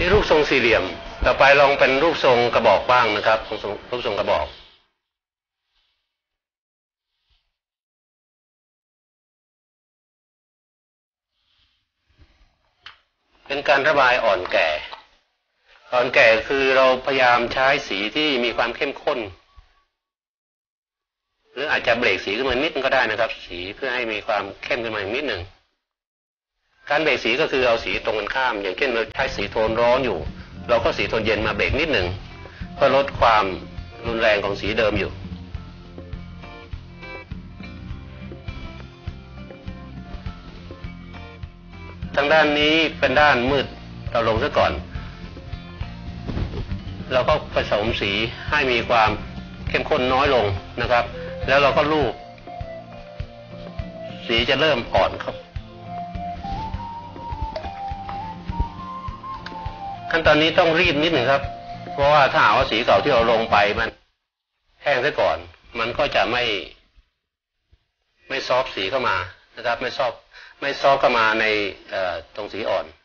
นี่รูปทรงสี่เหลี่ยมต่อไปลองเป็นรูปทรงกระบอกบ้างนะครับรูปทรงกระบอกเป็นการระบายอ่อนแก่คือเราพยายามใช้สีที่มีความเข้มข้นหรืออาจจะเบรกสีขึ้นมานิดก็ได้นะครับสีเพื่อให้มีความเข้มขึ้นมาอีกนิดหนึ่งการเบรกสีก็คือเอาสีตรงกันข้ามอย่างเช่นเราใช้สีโทนร้อนอยู่เราก็สีโทนเย็นมาเบรกนิดหนึ่งเพื่อลดความรุนแรงของสีเดิมอยู่ทางด้านนี้เป็นด้านมืดเราลงซะก่อนเราก็ผสมสีให้มีความเข้มข้นน้อยลงนะครับแล้วเราก็ลูบสีจะเริ่มอ่อนครับขั้นตอนนี้ต้องรีบนิดหนึ่งครับเพราะว่าถ้าหากว่าสีเก่าที่เราลงไปมันแห้งซะก่อนมันก็จะไม่ซอฟสีเข้ามานะครับไม่ซอฟเข้ามาในตรงสีอ่อน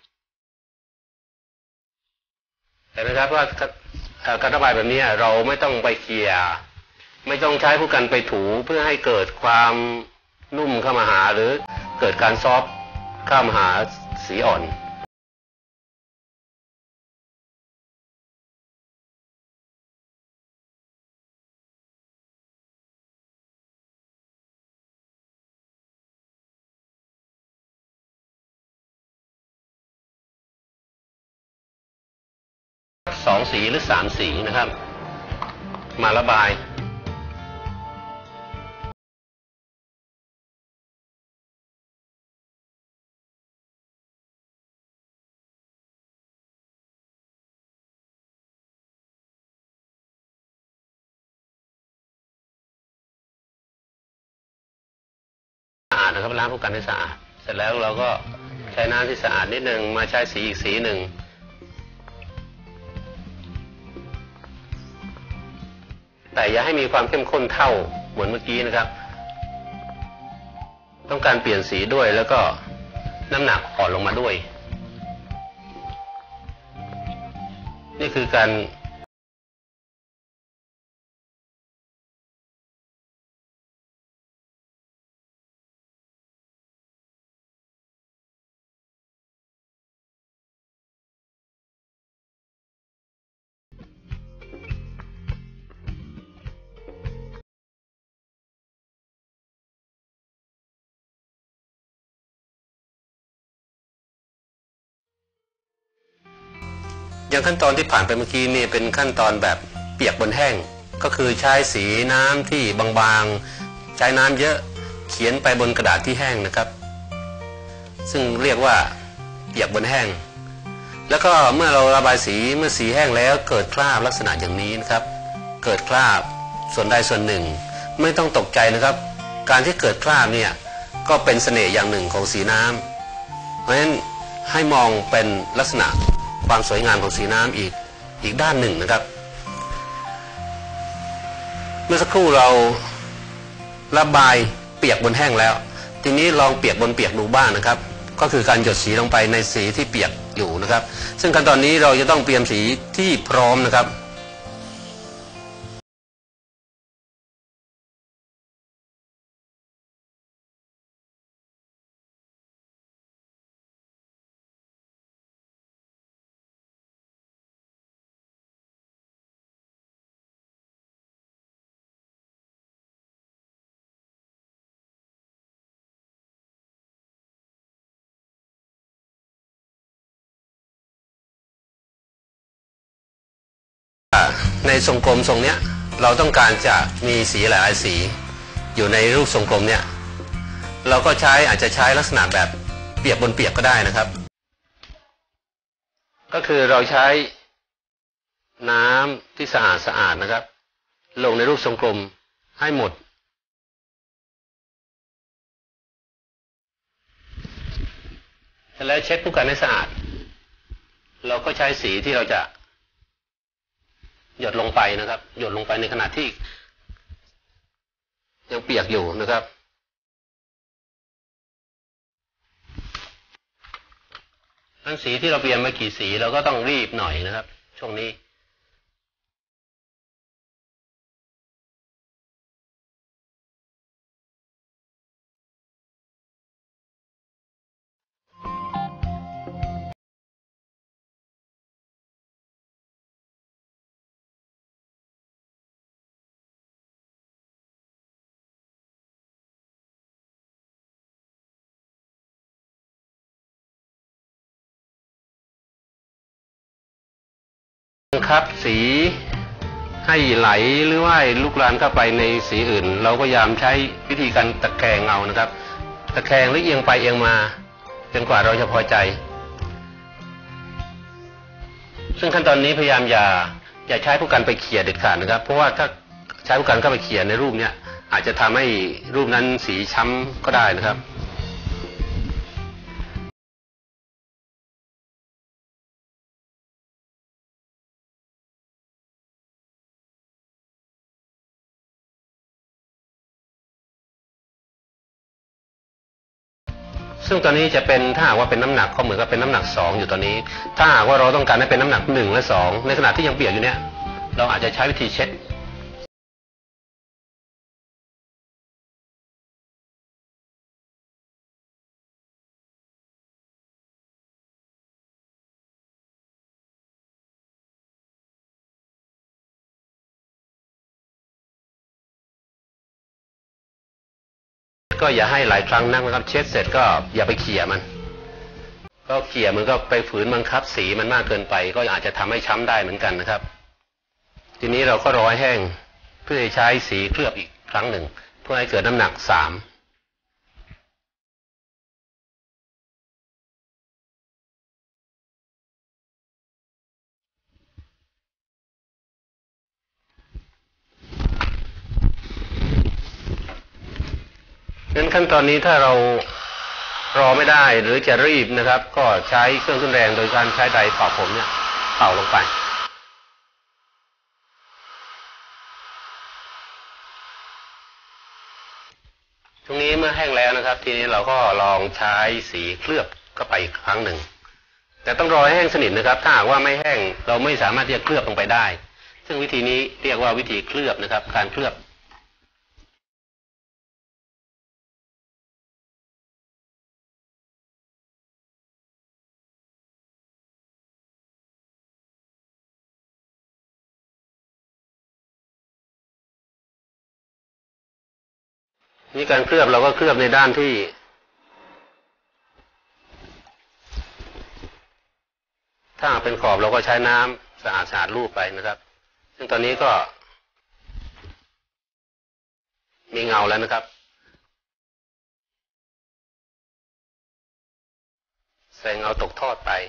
เห็นไหมครับว่าการระบายแบบนี้เราไม่ต้องไปเขี่ยไม่ต้องใช้ผู้กันไปถูเพื่อให้เกิดความนุ่มเข้ามาหาหรือเกิดการซอฟเข้ามาหาสีอ่อน2 สีหรือ3 สีนะครับมาระบายนะครับล้างผู้กันให้สะอาดเสร็จแล้วเราก็ใช้น้ำที่สะอาดนิดนึงมาใช้สีอีกสีหนึ่งแต่อย่าให้มีความเข้มข้นเท่าเหมือนเมื่อกี้นะครับต้องการเปลี่ยนสีด้วยแล้วก็น้ำหนักอ่อนลงมาด้วยนี่คือการอย่างขั้นตอนที่ผ่านไปเมื่อกี้นี่เป็นขั้นตอนแบบเปียกบนแห้งก็คือใช้สีน้ำที่บางๆใช้น้ำเยอะเขียนไปบนกระดาษที่แห้งนะครับซึ่งเรียกว่าเปียกบนแห้งแล้วก็เมื่อเราระบายสีเมื่อสีแห้งแล้วเกิดคราบลักษณะอย่างนี้นะครับเกิดคราบส่วนใดส่วนหนึ่งไม่ต้องตกใจนะครับการที่เกิดคราบเนี่ยก็เป็นเสน่ห์อย่างหนึ่งของสีน้ำเพราะฉะนั้นให้มองเป็นลักษณะความสวยงามของสีน้ำอีกด้านหนึ่งนะครับเมื่อสักครู่เราระบายเปียกบนแห้งแล้วทีนี้ลองเปียกบนเปียกดูบ้างนะครับก็คือการหยดสีลงไปในสีที่เปียกอยู่นะครับซึ่งขั้นตอนนี้เราจะต้องเตรียมสีที่พร้อมนะครับในทรงกลมทรงเนี้ยเราต้องการจะมีสีหลายสีอยู่ในรูปทรงกลมเนี้ยเราก็อาจจะใช้ลักษณะแบบเปียกบนเปียกก็ได้นะครับก็คือเราใช้น้ำที่สะอาดนะครับลงในรูปทรงกลมให้หมดแล้วเช็ดผู้กันให้สะอาดเราก็ใช้สีที่เราจะหยดลงไปนะครับหยดลงไปในขณะที่ยังเปียกอยู่นะครับอันสีที่เราเตรียมมากี่สีเราก็ต้องรีบหน่อยนะครับช่วงนี้บังคับสีให้ไหลหรือว่าลูกลานเข้าไปในสีอื่นเราก็พยายามใช้วิธีการตะแคงเอานะครับตะแคงหรือเอียงไปเอียงมาจนกว่าเราจะพอใจซึ่งขั้นตอนนี้พยายามอย่าใช้ผู้กันไปเขี่ยเด็ดขาดนะครับเพราะว่าถ้าใช้ผู้กันเข้าไปเขี่ยในรูปเนี้ยอาจจะทำให้รูปนั้นสีช้ำก็ได้นะครับซึ่งตอนนี้จะเป็นถ้าหากว่าเป็นน้ำหนักก็เหมือนกับเป็นน้ำหนัก2อยู่ตอนนี้ถ้าหากว่าเราต้องการให้เป็นน้ำหนัก1และ2ในขณะที่ยังเปียกอยู่เนี่ยเราอาจจะใช้วิธีเช็ดก็อย่าให้หลายครั้งนักนะครับเช็ดเสร็จก็อย่าไปเขี่ยมันก็เขี่ยมันก็ไปฝืนบังคับสีมันมากเกินไปก็อาจจะทำให้ช้ำได้เหมือนกันนะครับทีนี้เราก็รอให้แห้งเพื่อใช้สีเคลือบอีกครั้งหนึ่งเพื่อให้เกิดน้ำหนัก3งั้นขั้นตอนนี้ถ้าเรารอไม่ได้หรือจะรีบนะครับก็ใช้เครื่องทุนแรงโดยการใช้ไดร์เป่าผมเนี่ยเป่าลงไปตรงนี้เมื่อแห้งแล้วนะครับทีนี้เราก็ลองใช้สีเคลือบเข้าไปอีกครั้งหนึ่งแต่ต้องรอให้แห้งสนิทนะครับถ้าหากว่าไม่แห้งเราไม่สามารถที่จะเคลือบลงไปได้ซึ่งวิธีนี้เรียกว่าวิธีเคลือบนะครับการเคลือบนี่การเคลือบเราก็เคลือบในด้านที่ถ้าเป็นขอบเราก็ใช้น้ำสะอาดลูบไปนะครับซึ่งตอนนี้ก็มีเงาแล้วนะครับแสงเงาตกทอดไป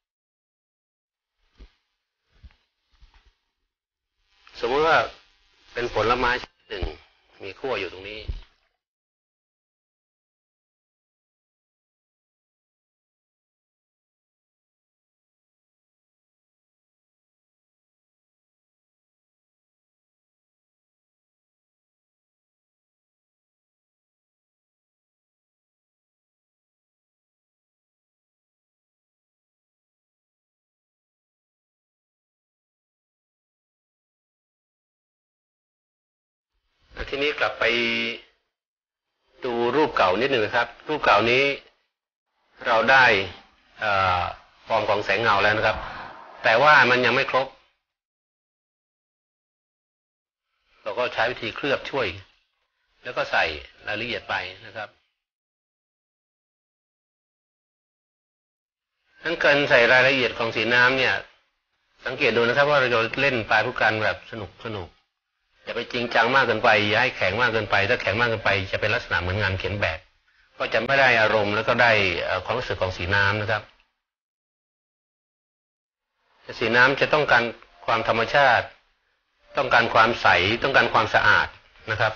สมมติว่าเป็นผลไม้หนึ่งมีขั้วอยู่ตรงนี้ทีนี้กลับไปดูรูปเก่านิดหนึ่งนะครับรูปเก่านี้เราได้ฟอร์มของแสงเงาแล้วนะครับแต่ว่ามันยังไม่ครบเราก็ใช้วิธีเคลือบช่วยแล้วก็ใส่รายละเอียดไปนะครับทั้งการใส่รายละเอียดของสีน้ำเนี่ยสังเกตดูนะครับว่าเราจะเล่นปลายผู้กันแบบสนุกอย่าไปจริงจังมากเกินไปอย่าให้แข็งมากเกินไปถ้าแข็งมากเกินไปจะเป็นลักษณะเหมือนงานเขียนแบบก็จะไม่ได้อารมณ์แล้วก็ได้ความรู้สึกของสีน้ำนะครับสีน้ำจะต้องการความธรรมชาติต้องการความใสต้องการความสะอาดนะครับ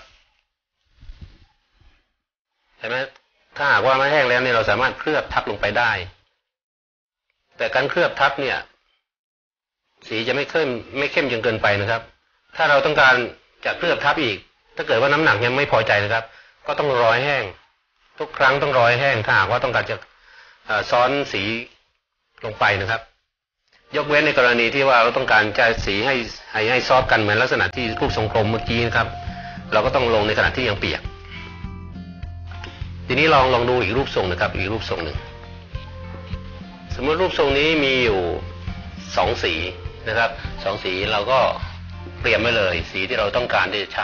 เห็นไหมถ้าหากว่าไม่แห้งแล้วเนี่ยเราสามารถเคลือบทับลงไปได้แต่การเคลือบทับเนี่ยสีจะไม่เข้มจนเกินไปนะครับถ้าเราต้องการจะเคลือบทับอีกถ้าเกิดว่าน้ำหนักยังไม่พอใจนะครับก็ต้องรอให้แห้งทุกครั้งต้องรอให้แห้งถ้าหากว่าต้องการจะซ้อนสีลงไปนะครับ ยกเว้นในกรณีที่ว่าเราต้องการจะสีให้ซอฟกันเหมือนลักษณะที่รูปทรงกลมเมื่อกี้นะครับเราก็ต้องลงในขณะที่ยังเปียกทีนี้ลองดูอีกรูปทรงนะครับอีกรูปทรงหนึ่งสมมติรูปทรงนี้มีอยู่2สีนะครับ2สีเราก็เตรียมไว้เลยสีที่เราต้องการที่จะใช้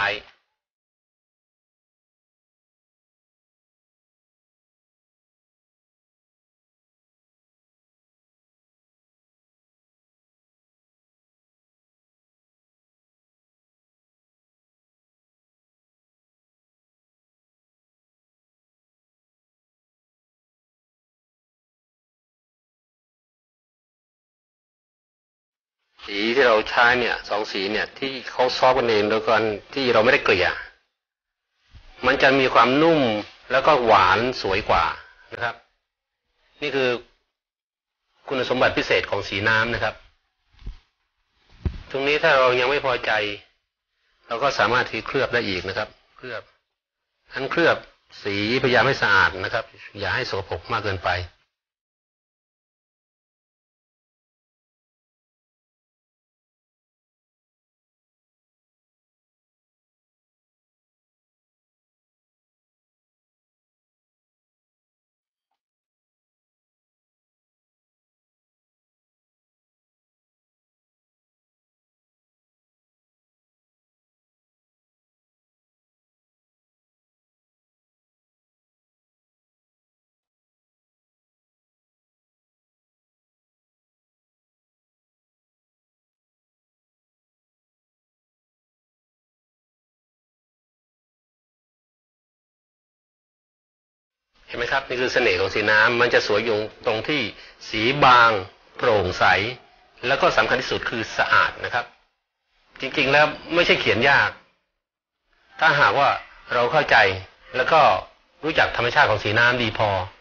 สีที่เราใช้เนี่ย2สีเนี่ยที่เขาซอฟกันเองโดยการที่เราไม่ได้เกลี่ยมันจะมีความนุ่มแล้วก็หวานสวยกว่านะครับนี่คือคุณสมบัติพิเศษของสีน้ำนะครับตรงนี้ถ้าเรายังไม่พอใจเราก็สามารถที่เคลือบได้อีกนะครับเคลือบสีพยายามให้สะอาดนะครับอย่าให้สกปรกมากเกินไปเห็นไหมครับนี่คือเสน่ห์ของสีน้ำมันจะสวยอยู่ตรงที่สีบางโปร่งใสแล้วก็สำคัญที่สุดคือสะอาดนะครับจริงๆแล้วไม่ใช่เขียนยากถ้าหากว่าเราเข้าใจแล้วก็รู้จักธรรมชาติของสีน้ำดีพอ